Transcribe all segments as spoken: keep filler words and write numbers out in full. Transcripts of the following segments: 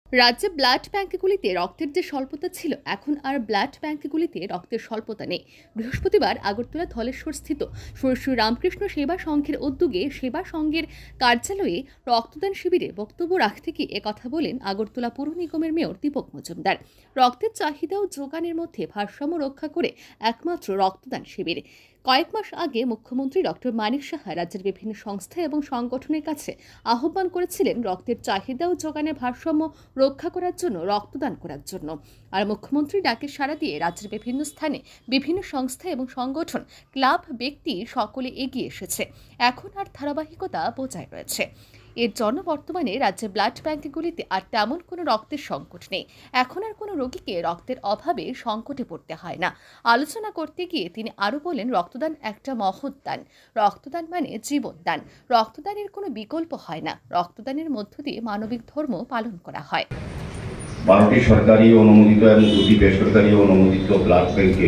রাজ্যে ব্লাড ব্যাংকগুলিতে রক্তের যে স্বল্পতা ছিল, এখন আর ব্লাড ব্যাংকগুলিতে রক্তের স্বল্পতা নেই। বৃহস্পতিবার আগরতলা ধলেশ্বর স্থিত শ্রী শ্রী রামকৃষ্ণ সেবা সংঘের উদ্যোগে সেবা সংঘের কার্যালয়ে রক্তদান শিবিরে বক্তব্য রাখতে গিয়ে একথা বলেন আগরতলা পৌর নিগমের মেয়র দীপক মজুমদার। রক্তের চাহিদা ও যোগানের মধ্যে ভারসাম্য রক্ষা করে একমাত্র রক্তদান শিবির। কয়েক মাস আগে মুখ্যমন্ত্রী ডক্টর মানিক সাহা রাজ্যের বিভিন্ন সংস্থা এবং সংগঠনের কাছে আহ্বান করেছিলেন রক্তের চাহিদা ও যোগানের ভারসাম্য রক্ষা করার জন্য রক্তদান করার জন্য। আর মুখ্যমন্ত্রী ডাকে সাড়া দিয়ে রাজ্যের বিভিন্ন স্থানে বিভিন্ন সংস্থা এবং সংগঠন, ক্লাব, ব্যক্তি সকলে এগিয়ে এসেছে। এখন আর ধারাবাহিকতা বজায় রয়েছে। এর জন্য বর্তমানে রাজ্যের ব্লাড ব্যাংকগুলিতে আর তেমন কোনো রক্তের সংকট নেই। এখন আর কোনো রোগীকে রক্তের অভাবে সংকটে পড়তে হয় না। আলোচনা করতে গিয়ে তিনি আরও বলেন, রক্তদান একটা মহৎ দান। রক্তদান মানে জীবনদান। রক্তদানের কোনো বিকল্প হয় না। রক্তদানের মধ্য দিয়ে মানবিক ধর্ম পালন করা হয়। বারোটি সরকারি অনুমোদিত এবং দুটি বেসরকারি অনুমোদিত ব্লাড ব্যাংকে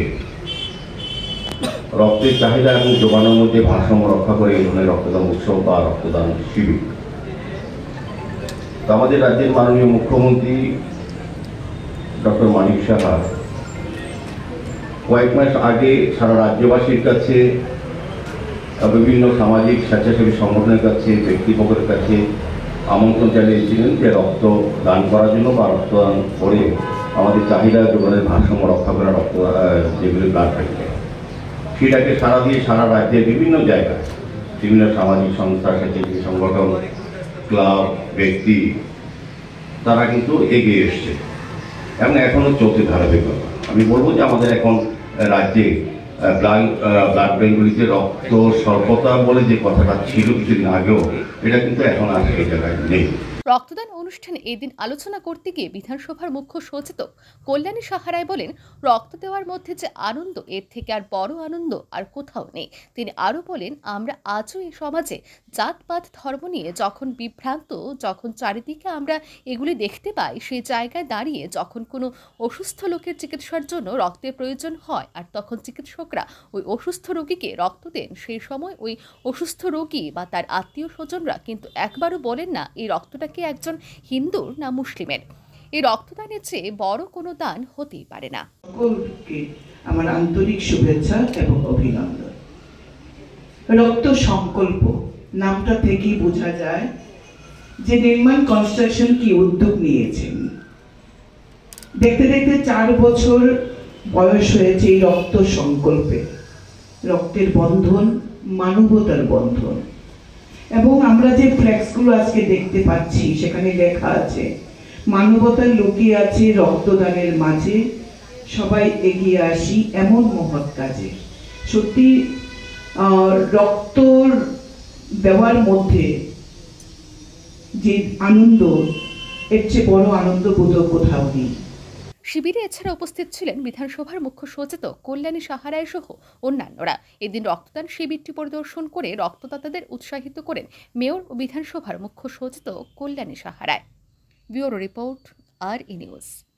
রক্তের চাহিদা এবং যোগানোর মধ্যে ভারসাম্য রক্ষা করে এই ধরনের রক্তদান উৎসব বা রক্তদান শিবির। তো আমাদের রাজ্যের মাননীয় মুখ্যমন্ত্রী ডক্টর মানিক সাহা কয়েক মাস আগে সারা রাজ্যবাসীর কাছে, বিভিন্ন সামাজিক স্বেচ্ছাসেবী সংগঠনের কাছে, ব্যক্তিবর্গের কাছে আমন্ত্রণ জানিয়েছিলেন যে রক্ত দান করার জন্য বা রক্তদান করে আমাদের চাহিদা যোগানের ভারসাম্য রক্ষা করা রক্ত যেগুলি ব্লাড ব্যাংকে, সেটাকে সারা দিয়ে সারা রাজ্যের বিভিন্ন জায়গায় বিভিন্ন সামাজিক সংস্থা, স্বেচ্ছাসেবী সংগঠন, ক্লাব, ব্যক্তি তারা কিন্তু এগিয়ে এসছে এবং এখনও চলছে ধারাবাহিকতা। আমি বলবো যে আমাদের এখন রাজ্যে ব্লাড ব্লাড ব্যাংকগুলিতে রক্ত স্বল্পতা বলে যে কথাটা ছিল কিছুদিন আগেও, এটা কিন্তু এখন আর সেই জায়গায় নেই। রক্তদান অনুষ্ঠানে এদিন আলোচনা করতে গিয়ে বিধানসভার মুখ্য সচেতক কল্যাণী সাহারায় বলেন, রক্ত দেওয়ার মধ্যে যে আনন্দ, এর থেকে আর বড় আনন্দ আর কোথাও নেই। তিনি আরও বলেন, আমরা আজও এই সমাজে জাতপাত ধর্ম নিয়ে যখন বিভ্রান্ত, যখন চারিদিকে আমরা এগুলি দেখতে পাই, সেই জায়গায় দাঁড়িয়ে যখন কোনো অসুস্থ লোকের চিকিৎসার জন্য রক্তের প্রয়োজন হয় আর তখন চিকিৎসকরা ওই অসুস্থ রোগীকে রক্ত দেন, সেই সময় ওই অসুস্থ রোগী বা তার আত্মীয় স্বজনরা কিন্তু একবারও বলেন না এই রক্তটা একজন হিন্দুর না মুসলিমের। এই রক্তদানের চেয়ে বড় কোনো দান হতেই পারে না। সকলকে আমার আন্তরিক শুভেচ্ছা এবং অভিনন্দন। রক্ত সংকল্প নামটা থেকেই বোঝা যায় যে নির্মাণ কনস্ট্রাকশন কি উদ্যোগ নিয়েছেন। দেখতে দেখতে চার বছর বয়স হয়েছে এই রক্ত সংকল্পে। রক্তের বন্ধন মানবতার বন্ধন, এবং আমরা যে ফ্ল্যাক্সগুলো আজকে দেখতে পাচ্ছি সেখানে লেখা আছে মানবতার লুকিয়ে আছে রক্তদানের মাঝে, সবাই এগিয়ে আসি এমন মহৎ কাজে। সত্যি রক্ত দেওয়ার মধ্যে যে আনন্দ, এর চেয়ে বড় আনন্দ বোধহয় কোথাও নেই। শিবিরে এছাড়া উপস্থিত ছিলেন বিধানসভার মুখ্য সচেতক কল্যাণী সাহারায় সহ অন্যান্যরা। এদিন রক্তদান শিবিরটি পরিদর্শন করে রক্তদাতাদের উৎসাহিত করেন মেয়র ও বিধানসভার মুখ্য সচেতক কল্যাণী সাহারায়। ব্যুরো রিপোর্ট, আর ই নিউজ।